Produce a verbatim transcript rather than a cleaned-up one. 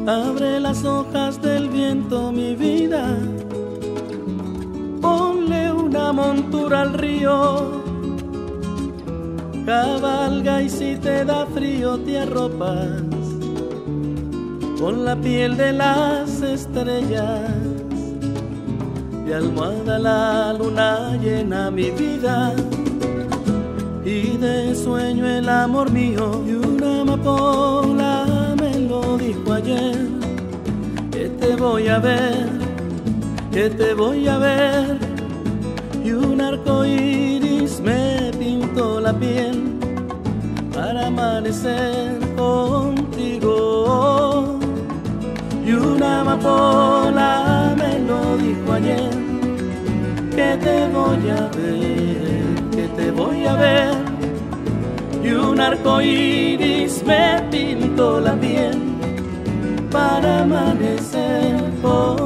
Abre las hojas del viento, mi vida. Ponle una montura al río. Cabalga y si te da frío te arropas con la piel de las estrellas. De almohada la luna llena mi vida y de sueño el amor mío. Y una amapola me lo dijo ayer, que te voy a ver, que te voy a ver. Y un arco iris me pintó la piel para amanecer contigo. Y una amapola me lo dijo ayer, que te voy a ver, que te voy a ver. Y un arco iris me pintó la piel para amanecer contigo.